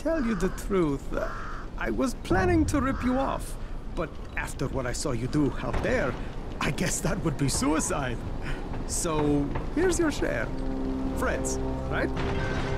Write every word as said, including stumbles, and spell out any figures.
tell you the truth, uh, I was planning to rip you off. But after what I saw you do out there, I guess that would be suicide. So, here's your share. Friends, right?